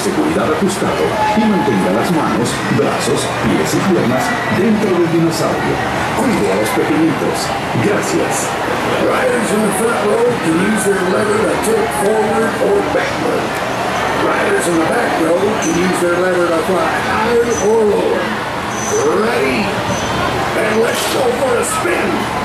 seguridad ajustado y mantenga las manos, brazos, pies y piernas dentro del dinosaurio. Cuide a los pequeñitos. Gracias. Riders in the front row can use their lever to tilt forward or backward. Riders in the back row can use their lever to fly higher or lower. Ready? And let's go for a spin.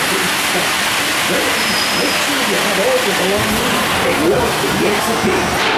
Make sure you have all your belongings and lock the exit gate.